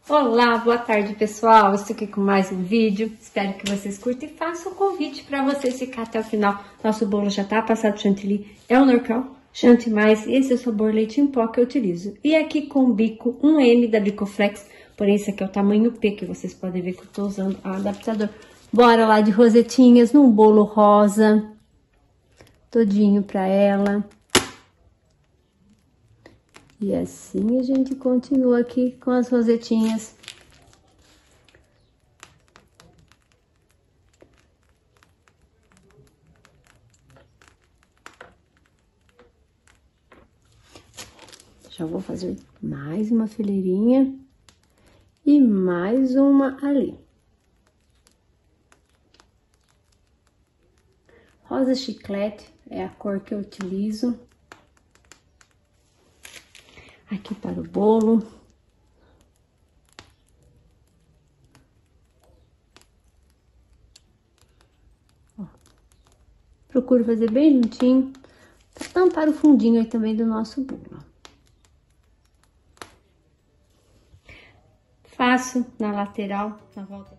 Olá, boa tarde pessoal, estou aqui com mais um vídeo, espero que vocês curtam e façam um convite para vocês ficar até o final. Nosso bolo já tá passado chantilly, é o norcal, chante mais, esse é o sabor leite em pó que eu utilizo. E aqui com o bico 1M da Bicoflex, porém esse aqui é o tamanho P, que vocês podem ver que eu tô usando o adaptador. Bora lá de rosetinhas num bolo rosa, todinho pra ela. E assim a gente continua aqui com as rosetinhas. Já vou fazer mais uma fileirinha e mais uma ali. Rosa chiclete é a cor que eu utilizo. Aqui para o bolo. Ó. Procuro fazer bem juntinho, para tampar o fundinho aí também do nosso bolo. Faço na lateral, na volta.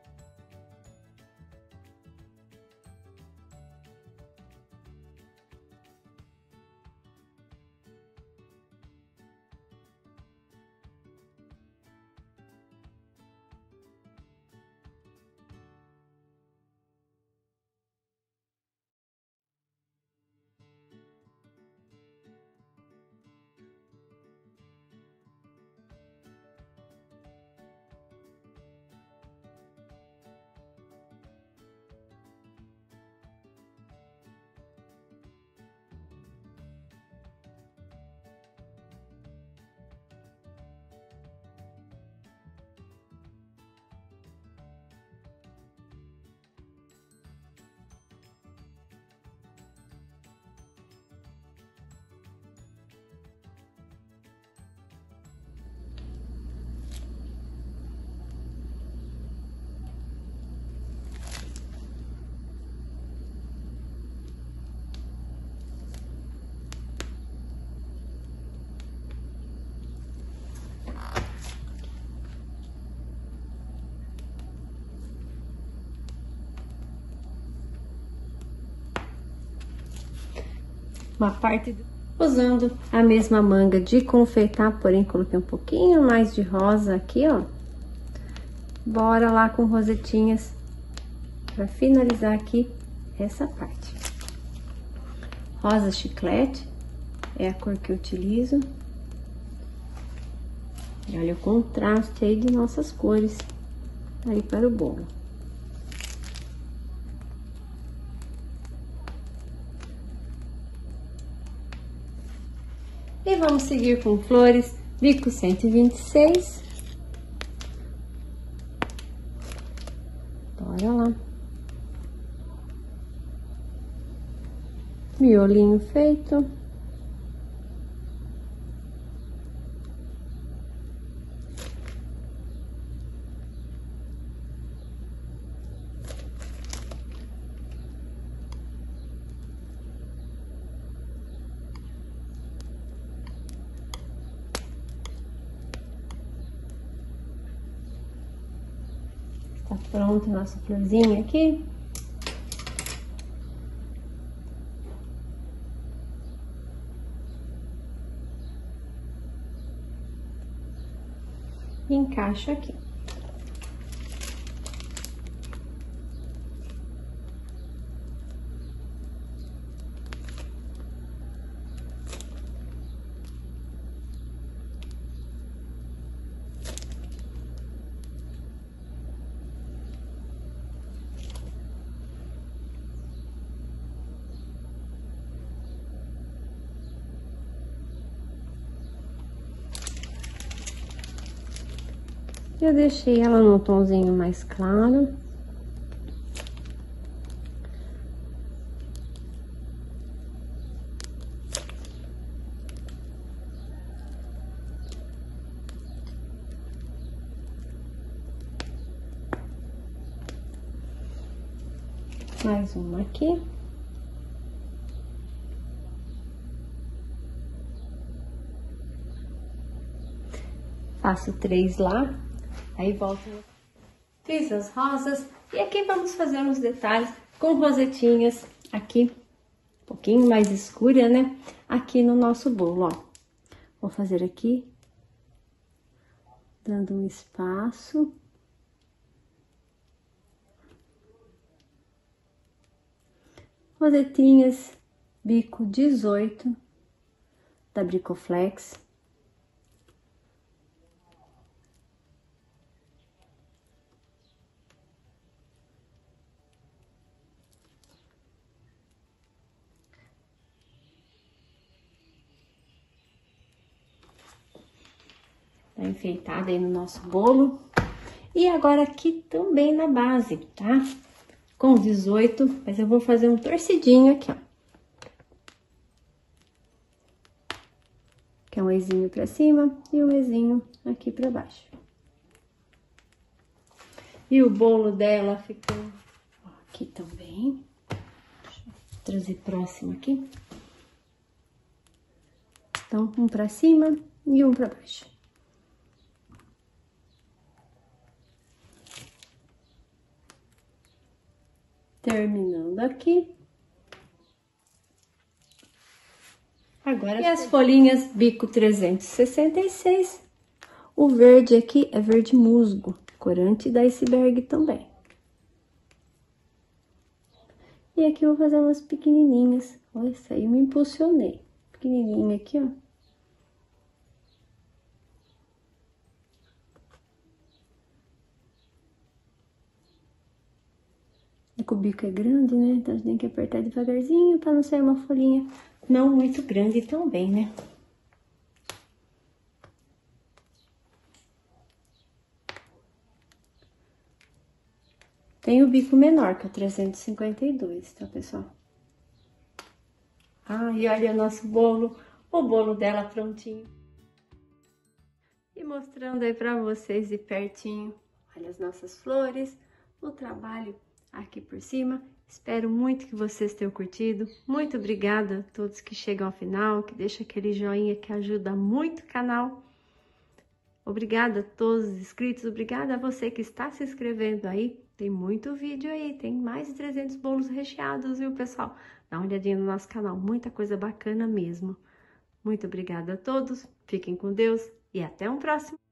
Uma parte usando a mesma manga de confeitar, porém coloquei um pouquinho mais de rosa aqui, ó. Bora lá com rosetinhas para finalizar aqui essa parte. Rosa chiclete é a cor que eu utilizo. E olha o contraste aí de nossas cores aí para o bolo. E vamos seguir com flores, bico 126. Bora lá. Miolinho feito. Tá pronta a nossa florzinha aqui. E encaixo aqui. Eu deixei ela num tomzinho mais claro. Mais uma aqui. Faço 3 lá. Aí volta. Fiz as rosas e aqui vamos fazer uns detalhes com rosetinhas aqui, um pouquinho mais escura, né? Aqui no nosso bolo, ó. Vou fazer aqui, dando um espaço. Rosetinhas bico 18 da Bricoflex. Tá enfeitada aí no nosso bolo. E agora aqui também na base, tá? Com 18, mas eu vou fazer um torcidinho aqui, ó. Que é um ezinho pra cima e um ezinho aqui pra baixo. E o bolo dela ficou aqui também. Deixa eu trazer próximo aqui. Então, um pra cima e um pra baixo. Terminando aqui. Agora, e as folhinhas bico 366. O verde aqui é verde musgo, corante da iceberg também. E aqui eu vou fazer umas pequenininhas. Olha, isso aí eu me impulsionei. Pequenininha aqui, ó. O bico é grande, né? Então a gente tem que apertar devagarzinho para não sair uma folhinha não muito grande também, né? Tem o bico menor, que é o 352, tá, pessoal? Ah, e olha o nosso bolo, o bolo dela prontinho. E mostrando aí pra vocês de pertinho, olha as nossas flores, o trabalho aqui por cima. Espero muito que vocês tenham curtido. Muito obrigada a todos que chegam ao final, que deixam aquele joinha que ajuda muito o canal. Obrigada a todos os inscritos, obrigada a você que está se inscrevendo aí. Tem muito vídeo aí, tem mais de 300 bolos recheados, viu, pessoal? Dá uma olhadinha no nosso canal, muita coisa bacana mesmo. Muito obrigada a todos, fiquem com Deus e até um próximo.